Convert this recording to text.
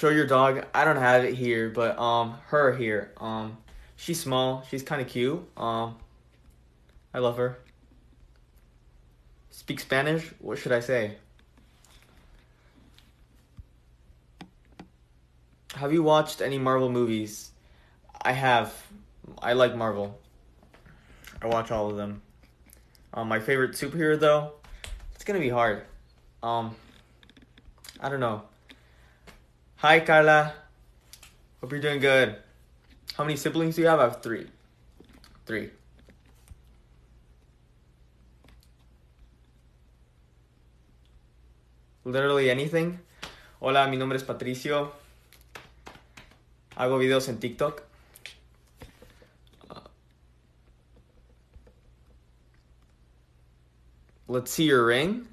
show your dog. I don't have it here, but her here. She's small. She's kind of cute. I love her. Speak Spanish? What should I say? Have you watched any Marvel movies? I have. I like Marvel. I watch all of them. My favorite superhero though, it's gonna be hard. Um, I don't know. Hi Carla. Hope you're doing good. How many siblings do you have? I have three. Three. Literally anything. Hola, mi nombre es Patricio. Hago videos en TikTok. Let's see your ring.